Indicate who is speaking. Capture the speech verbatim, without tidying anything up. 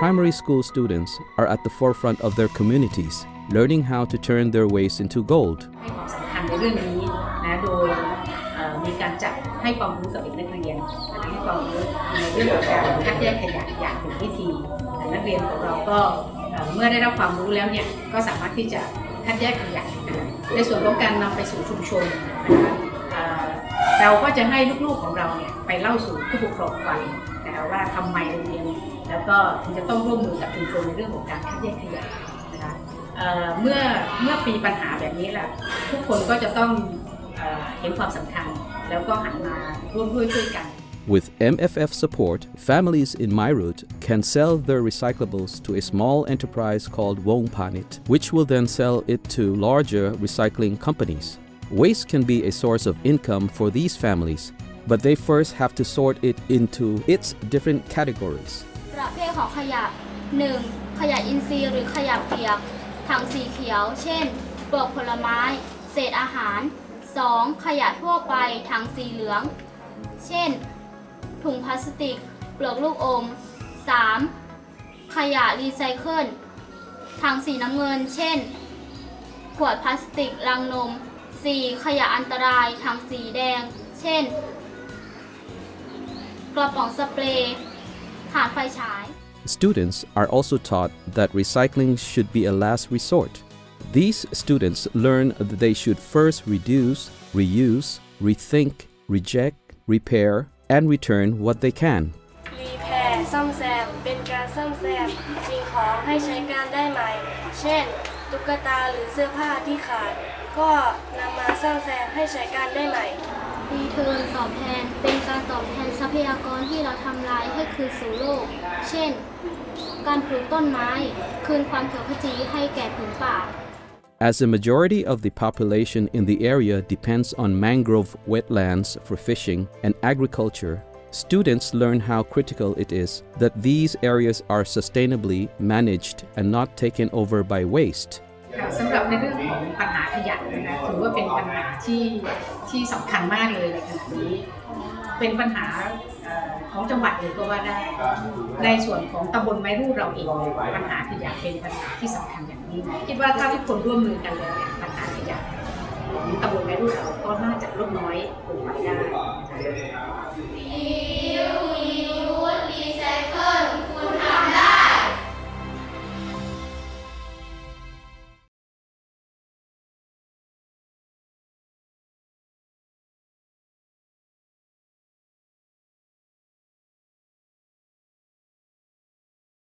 Speaker 1: primary school students are at the forefront of their communities, learning how to turn their waste into gold.
Speaker 2: ให้ความสำคัญในเรื่องนี้นะโดยมีการจัดให้ความรู้กับเด็กนักเรียนให้ความรู้ในเรื่องของการคัดแยกขยะอย่างถูกวิธีนักเรียนของเราก็เมื่อได้รับความรู้แล้วเนี่ยก็สามารถที่จะคัดแยกขยะในส่วนของการนำไปสู่ชุมชนเราก็จะให้ลูกๆของเราเนี่ยไปเล่าสู่ผู้ปกครองฟังนะคะว่าทำไมโรงเรียนแล้วก็ถึงจะต้องร่วมมือกับชุมชนในเรื่องของการคัดแยกขยะนะคะเมื่อเมื่อมีปัญหาแบบนี้แหละทุกคนก็จะต้องเห็นความสำคัญแล้วก็หันมาร่วมด้วยช่วยกัน
Speaker 1: With M F F support, families in Mangroves can sell their recyclables to a small enterprise called Wong Panit, which will then sell it to larger recycling companies. Waste can be a source of income for these families, but they first have to sort it into its different categories.
Speaker 3: ประเภทของขยะ หนึ่ง ขยะอินทรีย์หรือขยะเปียกถังสีเขียวเช่นเปลือกผลไม้เศษอาหาร สอง ขยะทั่วไปถังสีเหลืองเช่นถุงพลาสติกเปลือกลูกอม สาม ขยะรีไซเคิลถังสีน้ำเงินเช่นขวดพลาสติกลังนม สี่ ขยะอันตรายถังสีแดงเช่นกระป๋องสเปรย์ถ่านไฟฉาย
Speaker 1: Students are also taught that recycling should be a last resort. These students learn that they should first reduce, reuse, rethink, reject, repair, and return what they can.
Speaker 4: รีแพร์ซ่อมแซมเป็นการซ่อมแซมสิ่งของให้ใช้การได้ใหม่เช่นตุ๊กตาหรือเสื้อผ้าที่ขาดก็นำมาซ่อมแซมให้ใช้การได้ใหม่
Speaker 3: รีเทิร์นตอบแทนเป็นการตอบแทนทรัพยากรที่เราทำลายให้คืนสู่โลกเช่นการปลูกต้นไม้คืนความเขียวขจีให้แก่ผืนป่า
Speaker 1: As the majority of the population in the area depends on mangrove wetlands for fishing and agriculture, students learn how critical it is that these areas are sustainably managed and not taken over by waste.
Speaker 2: สำหรับในเรื่องของปัญหาขยะนะคะถือว่าเป็นปัญหาที่ที่สำคัญมากเลยในขณะนี้เป็นปัญหาของจังหวัดเลยก็ว่าได้ในส่วนของตำบลไม้รูดเราเองปัญหาขยะเป็นปัญหาที่สำคัญอย่างนี้คิดว่าถ้าทุกคนร่วมมือกันแล้วเนี่ยปัญหาขยะของตำบลไม้รูดเราก็น่าจะลดน้อยลงไปได้